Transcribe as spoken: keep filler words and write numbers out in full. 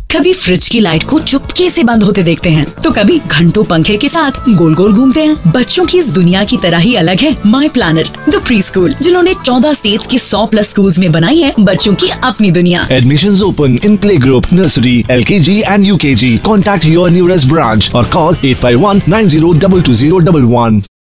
कभी फ्रिज की लाइट को चुपके से बंद होते देखते हैं, तो कभी घंटों पंखे के साथ गोल गोल घूमते हैं। बच्चों की इस दुनिया की तरह ही अलग है My Planet the pre school, जिन्होंने चौदह स्टेट्स के सौ प्लस स्कूल्स में बनाई है बच्चों की अपनी दुनिया। Admissions open in playgroup, nursery, L K G and U K G. Contact your nearest branch or call eight five one nine zero two two zero one one.